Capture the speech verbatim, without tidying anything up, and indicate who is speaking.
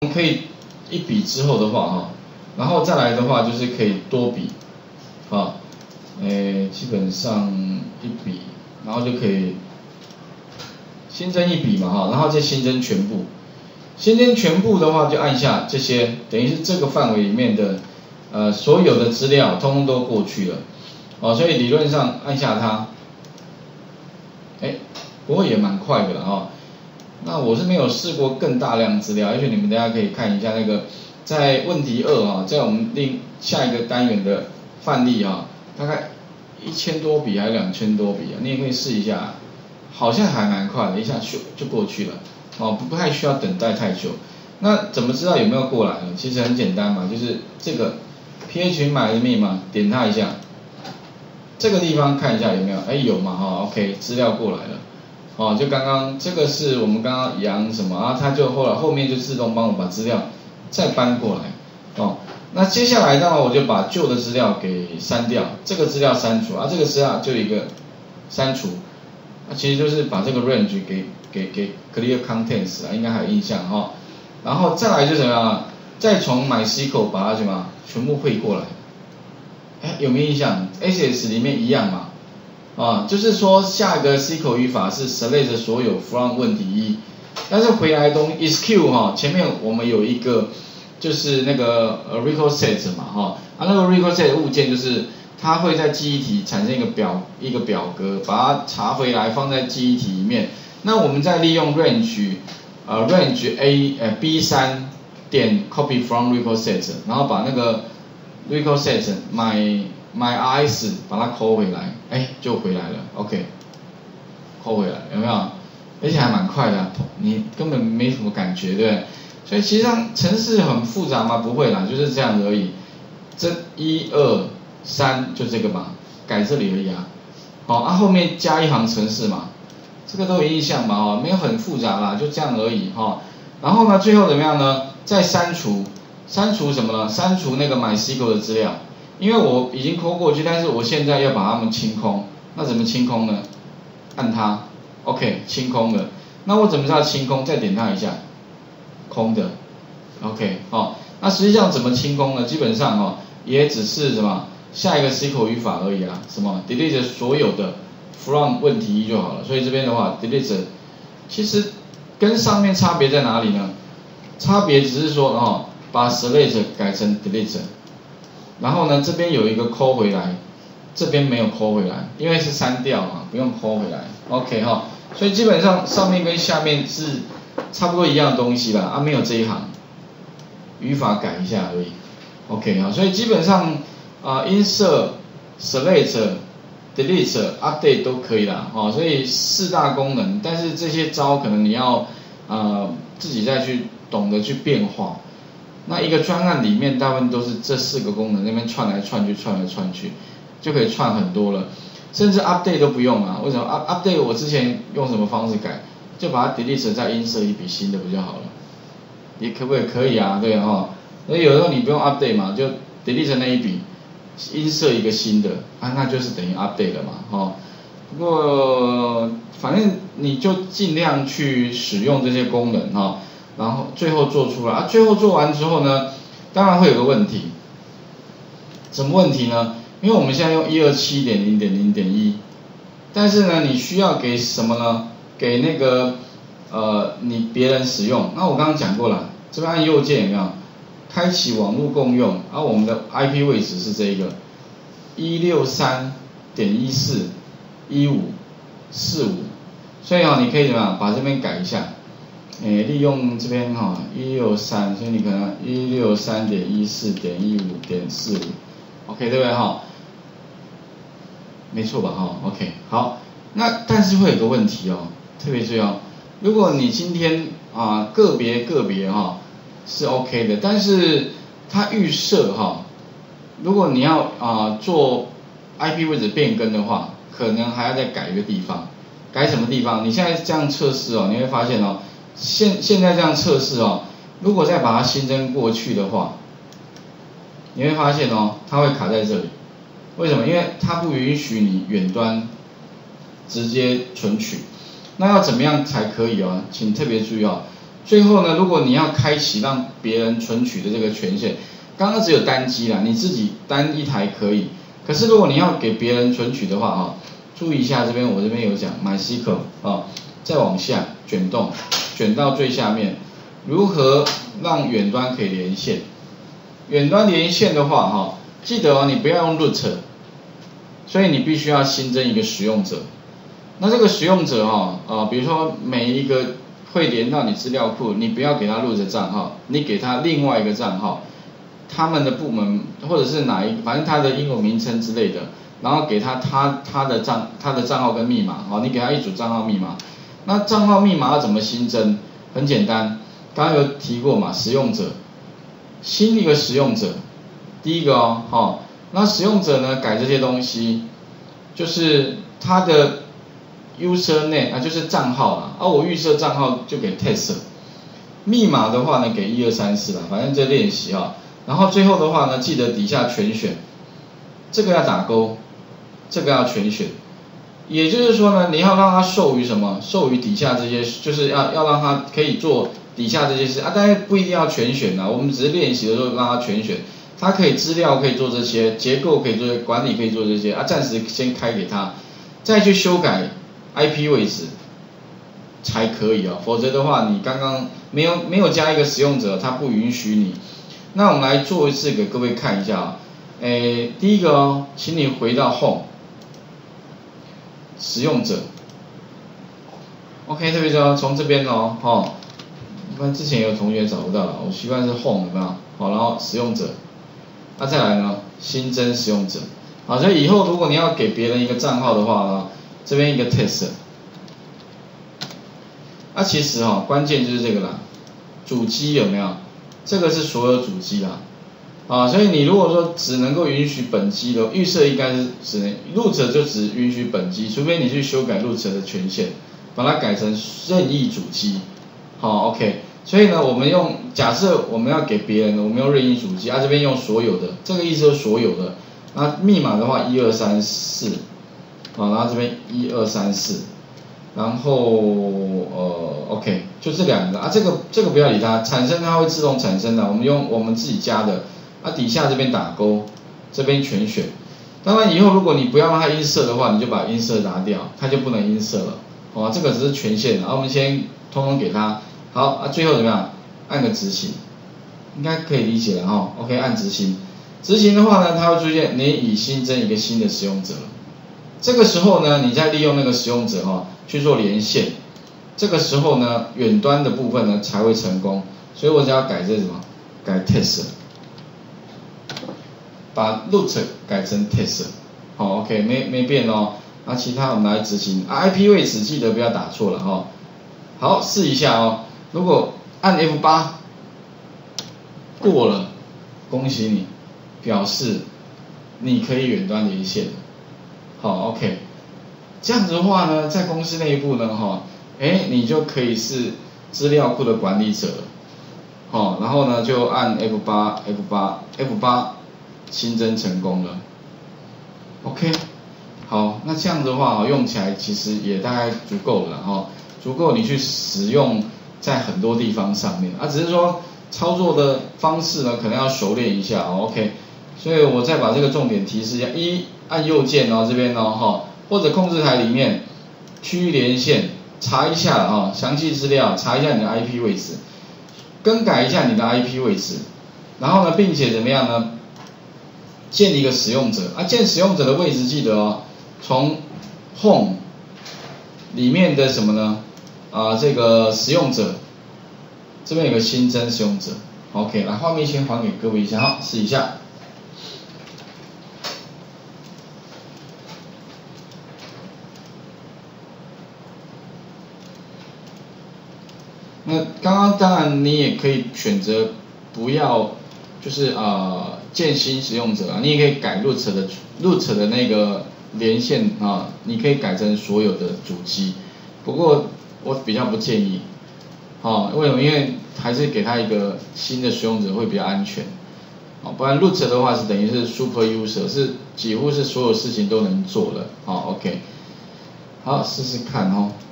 Speaker 1: 可以一笔之后的话哈，然后再来的话就是可以多笔，啊，诶，基本上一笔，然后就可以新增一笔嘛哈，然后再新增全部，新增全部的话就按下这些，等于是这个范围里面的呃所有的资料通通都过去了，哦，所以理论上按下它，哎，不过也蛮快的了哈。那我是没有试过更大量资料，也许你们大家可以看一下那个，在问题二啊，在我们另下一个单元的范例啊，大概一千多笔还是两千多笔啊，你也可以试一下，好像还蛮快的，一下就就过去了，哦，不不太需要等待太久。那怎么知道有没有过来呢？其实很简单嘛，就是这个 P H 码的密码，点它一下，这个地方看一下有没有，哎有嘛哈 ，OK， 资料过来了。哦，就刚刚这个是我们刚刚杨什么啊，它就后来后面就自动帮我把资料再搬过来，哦，那接下来的话我就把旧的资料给删掉，这个资料删除啊，这个资料就一个删除，那、啊、其实就是把这个 range 给给给 clear contents 啊，应该还有印象哈、哦，然后再来就是什么，再从 MySQL 把它什么全部汇过来，哎有没有印象 ？S S 里面一样嘛。啊，就是说下一个 S Q L 语法是 select 所有 from 问题一，但是回来的东西 execute 哈，前面我们有一个就是那个呃 record set 嘛哈，啊那个 record set 物件就是它会在记忆体产生一个表一个表格，把它查回来放在记忆体里面，那我们再利用 range 呃 range a 呃 b 三点 copy from record set， 然后把那个 record set 买myRS 把它抠回来，哎，就回来了 ，OK， 抠回来，有没有？而且还蛮快的、啊，你根本没什么感觉，对不对？所以其实上程式很复杂吗？不会啦，就是这样而已。这一二三就这个嘛，改这里而已啊。好、哦，啊后面加一行程式嘛，这个都有印象嘛，哦，没有很复杂啦，就这样而已哈、哦。然后呢，最后怎么样呢？再删除，删除什么呢？删除那个 MySQL 的资料。因为我已经抠过去，但是我现在要把它们清空，那怎么清空呢？按它 ，OK， 清空了。那我怎么知道清空？再点它一下，空的 ，OK， 哦，那实际上怎么清空呢？基本上哦，也只是什么下一个 S Q L 语法而已啊，什么 delete 所有的 from 问题一就好了。所以这边的话 delete， 其实跟上面差别在哪里呢？差别只是说哦，把 select 改成 delete。然后呢，这边有一个抠回来，这边没有抠回来，因为是删掉嘛，不用抠回来 ，OK 哈、哦，所以基本上上面跟下面是差不多一样的东西啦，啊没有这一行，语法改一下而已 ，OK 哈、哦，所以基本上啊、呃、insert、select、delete、update 都可以啦，哦，所以四大功能，但是这些招可能你要呃自己再去懂得去变化。那一个专案里面大部分都是这四个功能那边串来串去串来串去，就可以串很多了，甚至 update 都不用啊。为什么 update 我之前用什么方式改，就把它 delete 再 insert 一笔新的不就好了？也可不可以？可以啊，对哈、哦。所以有时候你不用 update 嘛，就 delete 那一笔 insert 一个新的啊，那就是等于 update 了嘛，哈、哦。不过反正你就尽量去使用这些功能哈。哦，然后最后做出来啊，最后做完之后呢，当然会有个问题，什么问题呢？因为我们现在用 一二七点零点零点一，但是呢，你需要给什么呢？给那个呃你别人使用。那我刚刚讲过了，这边按右键有没有？开启网络共用，而、啊、我们的 I P 位置是这个一六三点一四点一五点四五，所以啊，你可以怎么样把这边改一下。诶，利用这边哈一六三，所以你可能一六三点一四点一五点四五 ，OK 对不对哈？没错吧哈 ？OK 好，那但是会有个问题哦，特别注意哦，如果你今天啊个别个别哈是 OK 的，但是它预设哈，如果你要啊做 I P 位置变更的话，可能还要再改一个地方，改什么地方？你现在这样测试哦，你会发现哦。现现在这样测试哦，如果再把它新增过去的话，你会发现哦，它会卡在这里。为什么？因为它不允许你远端直接存取。那要怎么样才可以哦？请特别注意哦， 最后呢，如果你要开启让别人存取的这个权限，刚刚只有单机啦，你自己单一台可以。可是如果你要给别人存取的话啊，注意一下这边我这边有讲 MySQL 啊，再往下卷动，卷到最下面，如何让远端可以连线？远端连线的话哈，记得哦，你不要用 root， 所以你必须要新增一个使用者。那这个使用者哈啊，比如说每一个会连到你资料库，你不要给他 root 账号，你给他另外一个账号，他们的部门或者是哪一，反正他的英文名称之类的，然后给他他他的账他的账号跟密码，好，你给他一组账号密码。那账号密码要怎么新增？很简单，刚刚有提过嘛，使用者。新一个使用者，第一个哦，好，那使用者呢改这些东西，就是他的 user name 啊，就是账号啦，啊我预设账号就给 test， 密码的话呢给一二三四啦，反正这练习哈，然后最后的话呢记得底下全选，这个要打勾，这个要全选，也就是说呢你要让他授予什么，授予底下这些，就是要要让他可以做底下这些事啊，当然不一定要全选啊，我们只是练习的时候让它全选，它可以资料可以做这些，结构可以做，管理可以做这些啊，暂时先开给他，再去修改 I P 位置才可以啊，否则的话你刚刚没有没有加一个使用者，它不允许你。那我们来做一次给各位看一下啊，诶，第一个哦，请你回到 Home 使用者 ，OK， 特别是从这边哦，哈。不然之前有同学找不到了，我习惯是 Home 有没有？好，然后使用者，那、啊、再来呢，新增使用者，好，所以以后如果你要给别人一个账号的话呢，这边一个 test， 那、啊、其实哈、哦，关键就是这个啦，主机有没有？这个是所有主机啦，啊，所以你如果说只能够允许本机的，预设应该是只能 root 就只允许本机，除非你去修改 root 的权限，把它改成任意主机。好 ，OK， 所以呢，我们用假设我们要给别人，我们用任意主机啊，这边用所有的，这个意思就是所有的。那密码的话，一二三四，好，然后这边一二三四，然后呃 ，OK， 就这两个啊，这个这个不要理它，产生它会自动产生的，我们用我们自己加的，啊，底下这边打勾，这边全选。当然以后如果你不要让它音色的话，你就把音色拿掉，它就不能音色了。哦，这个只是权限，然后我们先通通给它。好啊，最后怎么样？按个执行，应该可以理解了哈。OK， 按执行。执行的话呢，它会出现你已新增一个新的使用者了。这个时候呢，你再利用那个使用者哈去做连线。这个时候呢，远端的部分呢才会成功。所以我只要改这什么？改 test， 把 root 改成 test。好 ，OK， 没没变哦。那其他我们来执行。啊 I P 位置记得不要打错了哈。好，试一下哦。如果按 F 八 过了，恭喜你，表示你可以远端连线。好 ，OK， 这样子的话呢，在公司内部呢，哈，哎，你就可以是资料库的管理者了。好，然后呢，就按 F 八 F 八 F 八新增成功了。OK， 好，那这样的话用起来其实也大概足够了哈，足够你去使用。在很多地方上面啊，只是说操作的方式呢，可能要熟练一下哦 ，OK， 所以我再把这个重点提示一下：一按右键哦，这边哦哈，或者控制台里面区域连线查一下哈，详细资料查一下你的 I P 位置，更改一下你的 I P 位置，然后呢，并且怎么样呢？建一个使用者啊，建使用者的位置记得哦，从 Home 里面的什么呢？啊，这个使用者这边有个新增使用者 ，OK， 来画面先还给各位一下，好，试一下。那刚刚当然你也可以选择不要，就是呃建新使用者啊，你也可以改 root 的 root 的那个连线啊，你可以改成所有的主机，不过。我比较不建议，哦，为什么？因为还是给他一个新的使用者会比较安全，哦，不然 root 的话是等于是 super user， 是几乎是所有事情都能做的，好 ，OK， 好，试试看哦。